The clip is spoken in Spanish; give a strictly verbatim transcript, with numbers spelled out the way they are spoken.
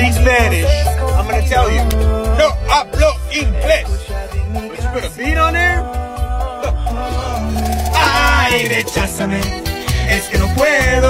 speak Spanish, I'm gonna tell you. No hablo inglés. But you put a beat on there? Ay, recházame. Es que no puedo